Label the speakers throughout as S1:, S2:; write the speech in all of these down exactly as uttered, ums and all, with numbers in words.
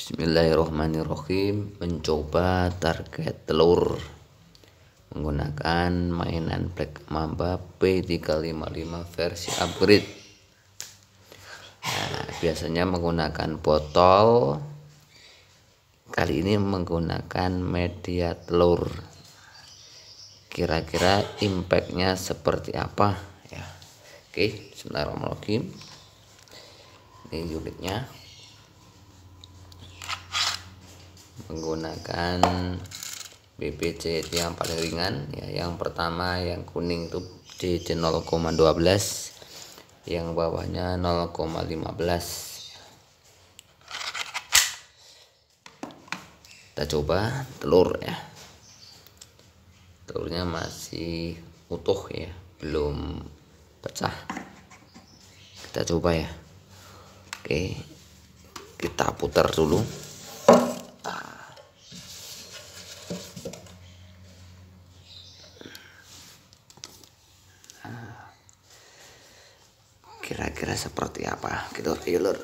S1: Bismillahirrahmanirrahim. Mencoba target telur menggunakan mainan Black Mamba P tiga lima lima versi upgrade. Nah, biasanya menggunakan botol, kali ini menggunakan media telur. Kira-kira impactnya seperti apa ya? Oke, bismillahirrahmanirrahim. Ini unitnya menggunakan B P C yang paling ringan ya. Yang pertama yang kuning itu D C nol koma satu dua, yang bawahnya nol koma lima belas. Kita coba telur ya. Telurnya masih utuh ya, belum pecah. Kita coba ya. Oke, kita putar dulu. Kira-kira seperti apa gitu, lur.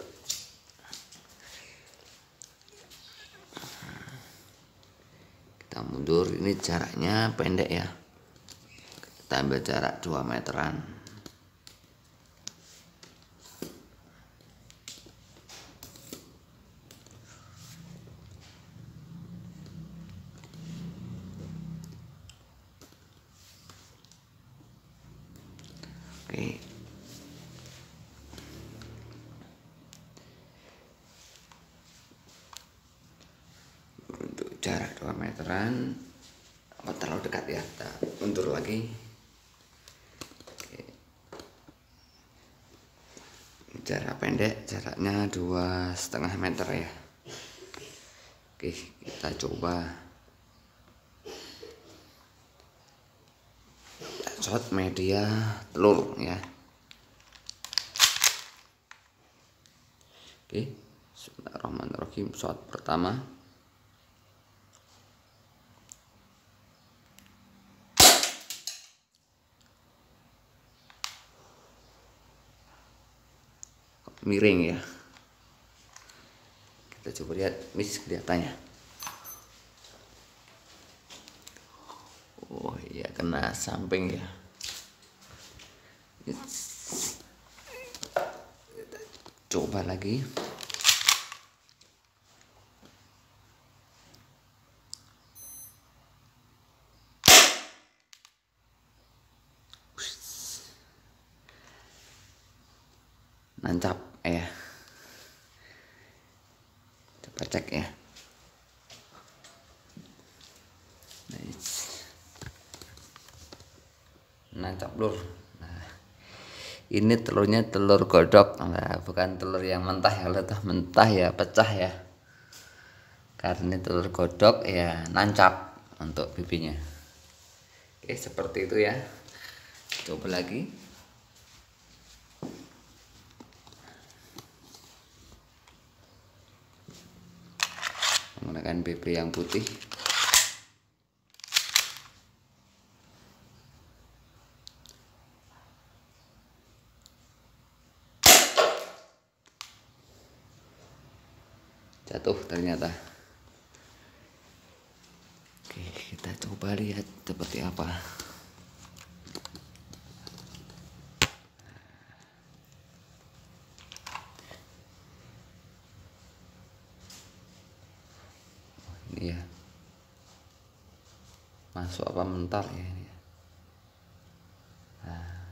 S1: Kita mundur, ini jaraknya pendek ya. Kita ambil jarak dua meteran. Oke. Untuk jarak dua meteran, apa terlalu dekat ya, kita mundur lagi. Oke. Jarak pendek, jaraknya dua setengah meter ya. Oke, kita coba shot media telur ya. Oke, bismillahirrahmanirrahim. Shot pertama. Miring ya. Kita coba lihat miss kelihatannya. Oh iya, kena samping ya. Kita coba lagi. Nancap ya. Coba cek ya. Nice. Nancap lur. Nah, ini telurnya telur godok, nah, bukan telur yang mentah ya. Kalau tuh mentah ya pecah ya. Karena ini telur godok ya, nancap untuk bibinya. Oke, seperti itu ya. Coba lagi. Menggunakan B B yang putih. Jatuh ternyata. Oke, kita coba lihat seperti apa. Ini ya, masuk apa mental ya ini. Nah,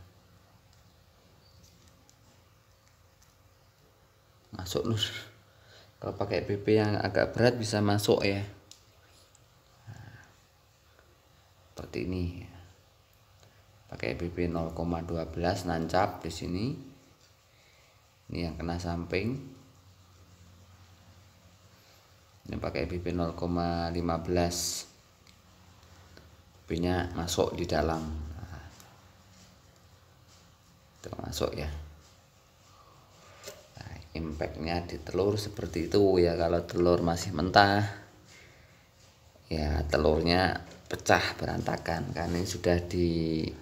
S1: masuk lur. Kalau pakai B B yang agak berat bisa masuk ya. Nah, seperti ini. Pakai B B nol koma satu dua nancap di sini. Ini yang kena samping. Ini pakai B B nol koma lima belas. B B-nya masuk di dalam. Nah, itu masuk ya. Impactnya di telur seperti itu ya. Kalau telur masih mentah ya telurnya pecah berantakan, karena ini sudah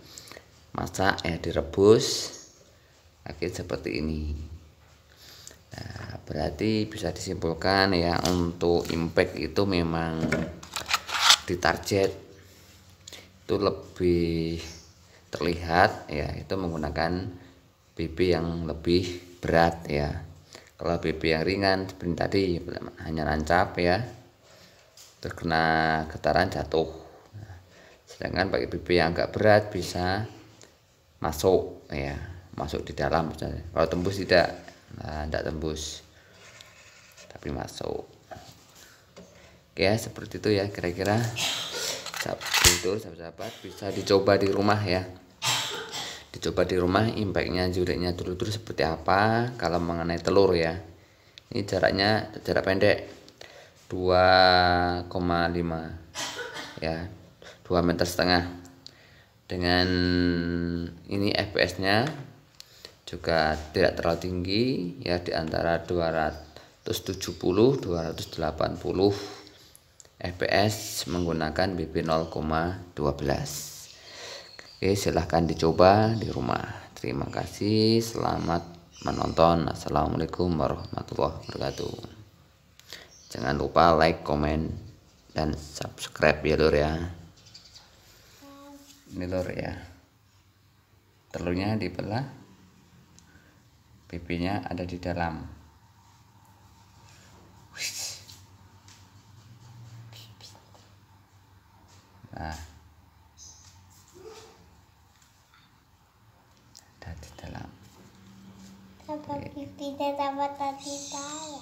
S1: dimasak ya, direbus akhirnya seperti ini. Nah, berarti bisa disimpulkan ya, untuk impact itu memang ditarget itu lebih terlihat ya, itu menggunakan B B yang lebih berat ya. Kalau B B yang ringan seperti tadi hanya nancap ya, terkena getaran jatuh. Sedangkan pakai B B yang agak berat bisa masuk ya, masuk di dalam misalnya. Kalau tembus tidak, nah, tidak tembus tapi masuk. Oke ya, seperti itu ya kira-kira. Itu sahabat-sahabat bisa dicoba di rumah ya, dicoba di rumah impactnya jureknya dulu-dulu seperti apa. Kalau mengenai telur ya, ini jaraknya jarak pendek dua koma lima ya, dua meter setengah. Dengan ini F P S nya juga tidak terlalu tinggi ya, di antara dua ratus tujuh puluh sampai dua ratus delapan puluh F P S menggunakan B B nol koma satu dua. Oke, silahkan dicoba di rumah. Terima kasih, selamat menonton. Assalamualaikum warahmatullahi wabarakatuh. Jangan lupa like, komen, dan subscribe ya lur ya. Ini lur ya, telurnya dibelah, B B nya ada di dalam. Nah, ada di dalam.
S2: Apa pipinya sama tadi tahu?